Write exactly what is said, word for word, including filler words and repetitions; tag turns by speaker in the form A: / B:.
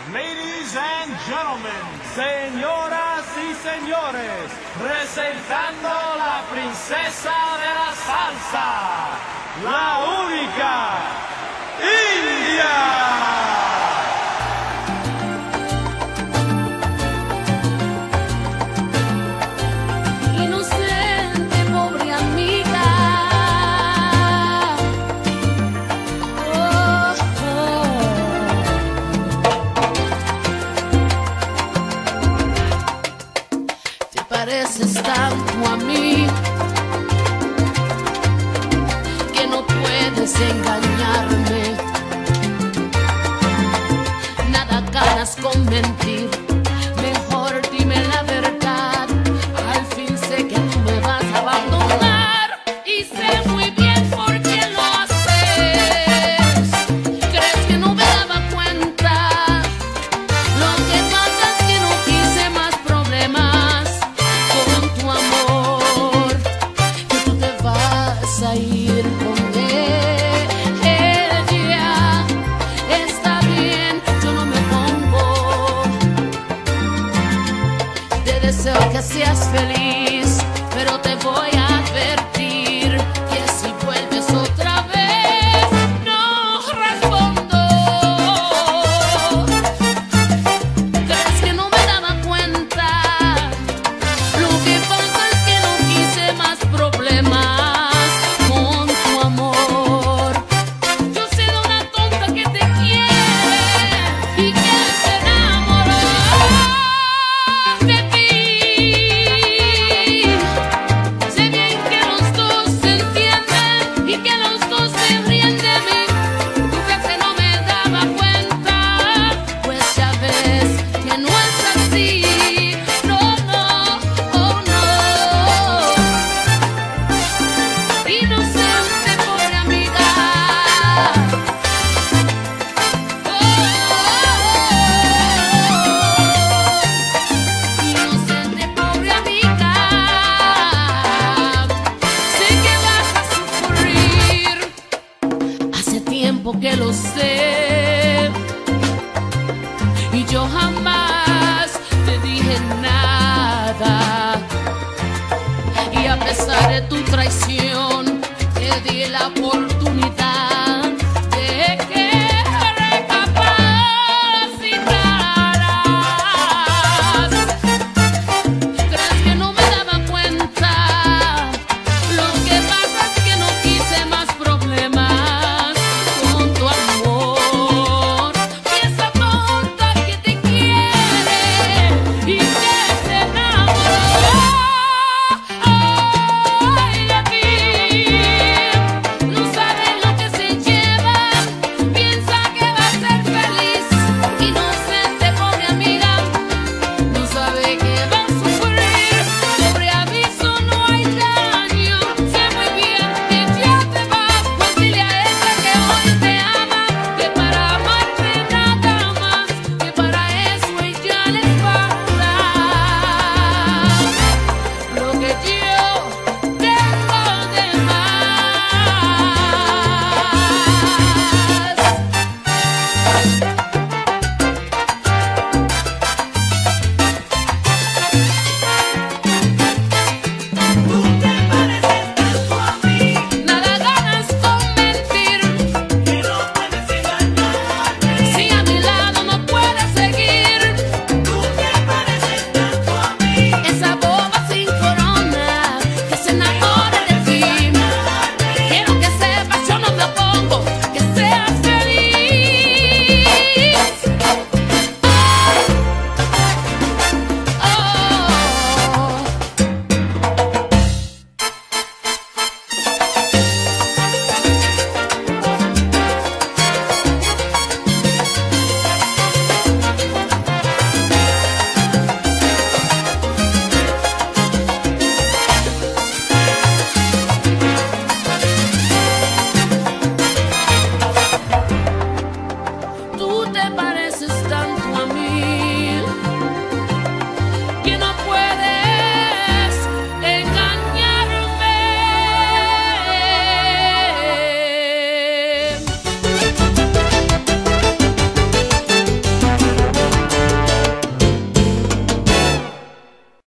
A: Ladies and gentlemen,
B: señoras y señores,
A: presentando la princesa de la salsa, la única, India.
C: Inocente, pobre amiga. Oh, oh. Te pareces tanto a mí que no puedes engañarme. Nada ganas con mentir. Mejor dime la verdad. Al fin sé que tú me vas a abandonar. Y sé muy bien por qué lo haces. ¿Crees que no me daba cuenta? Lo que pasa es que no quise más problemas con tu amor. Que tú te vas a ir con ella. Está bien, yo no me pongo. Te deseo que seas feliz, pero te voy a advertir que si vuelves otra vez, no respondo. ¿Crees que no me daba cuenta? Lo que pasa es que no quise más problemas con tu amor. Yo sé de una tonta que te quiere y que se enamoró de ti. Sé bien que los dos se entienden y que los dos se ríen de mí. Tú crees que no me daba cuenta, pues ya ves que no es así. No, no, oh no. Inocente, pobre amiga. Inocente, pobre amiga. Sé que vas a sufrir. Hace tiempo que lo sé. Y yo jamás te dije nada. Y a pesar de tu traición, te di la oportunidad.